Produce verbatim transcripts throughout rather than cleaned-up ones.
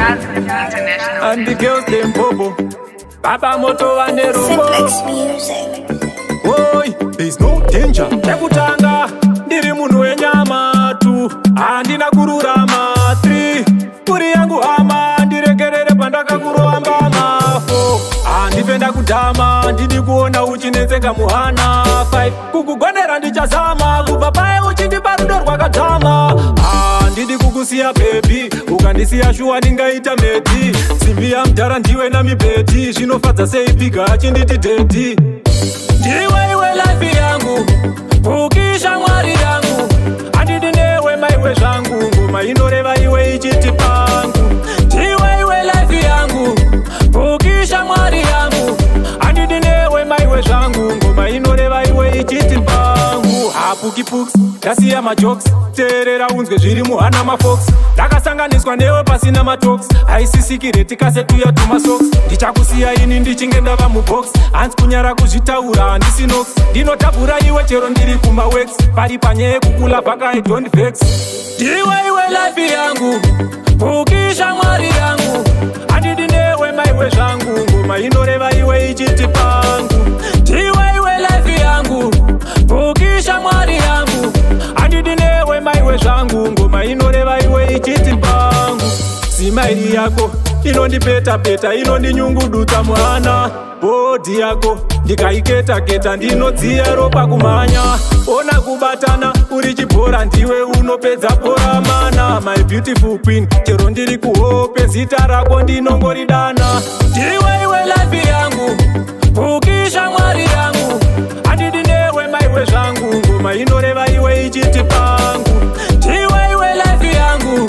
And the girls them bobo. Papa moto and the Simplex music. Oi, there's no danger. Tekutanga, ndiri munhu wenyama tu. Handina kururama three. Kuri yangu hama, ndiregerere pandakakuroamba mafo. Handipenda kudhama, ndidi kuona uchinetseka muhana five. Kukugonera ndichazama, kubva paye uchindipa rudo rwakadzama. Handidi kukusiya baby, ukandisiya shuwa ndingaita medi. Simbi yamudhara ndiwe namibheti, zvinofadza sei piga achinditi dedi. Ndiwe iwe life yangu, ukisha mwari yangu. Handidi newe maiwe zvangu, ngoma inoreva iwe ichiti pangu. Ndiwe iwe life yangu, ukisha mwari yangu. Handidi newe maiwe zvangu, ngoma inoreva iwe ichiti pangu. Hapuki puks, ndasiya majokes, teerera unzwe zviri muhana mafox. Ndakasanganiswa newe pasina matox, haisisikire tikasetuya tumasoks. Ndichakusiya ini ndichinge ndava mubox, hanzi kunyara kuzvitaura handisi nox. Ndinotabhura iwe chero ndiri kumawex, pari panyaya yekukula bhaka I don't vex. Ndiwe iwe life yangu, ukisha mwari yangu. Handidi newe maiwe zvangu, ngoma inoreva iwe ichiti pangu. Ndiwe iwe life yangu, ukisha mwari yangu. Handidi newe maiwe zvangu, ngoma inoreva iwe ichiti pangu. Simairi yako inondipeta peta, inondinyungudutsa muhana. Bhodhi yako ndikaiketa keta, ndinodziya ropa kumhanya. Ona kubatana uri chibhora, ndiwe unopedza bhora mana. My beautiful queen, chero ndiri kuhope zita rako ndinongoridana. Ndiwe iwe life yangu, ukisha mwari yangu. Handidi newe maiwe zvangu, ngoma inoreva iwe ichiti pangu. Ndiwe iwe life yangu,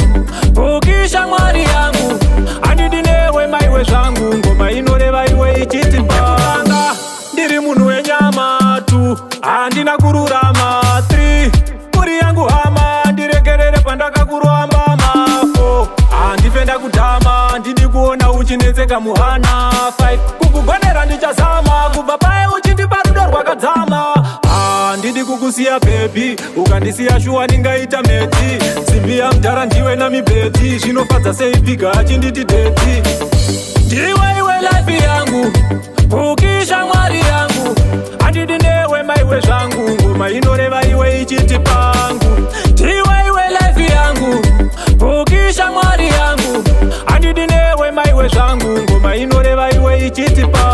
ukisha mwari yangu. Handidi newe maiwe zvangu, ngoma inoreva iwe ichiti pangu. Ndiri munhu wenyama tu, handina kururama three. Kuri yangu hama, ndiregerere pandakakuroamba mafo. Handipenda kudhama, ndidi kuona uchinetseka muhana five. Kukugonera ndichazama, kubva paye uchindipa rudo rwakadzama. Handidi kukusiya baby, ukandisiya shuwa ndingaita medi. Simbi yamudhara ndiwe namibheti, zvinofadza sei piga achinditi dedi. Ndiwe iwe life yangu, ukisha mwari yangu. Handidi newe maiwe zvangu, ngoma inoreva iwe ichiti pangu. Ndiwe iwe life yangu, ukisha mwari yangu. Handidi newe maiwe zvangu, ngoma inoreva iwe ichiti pangu.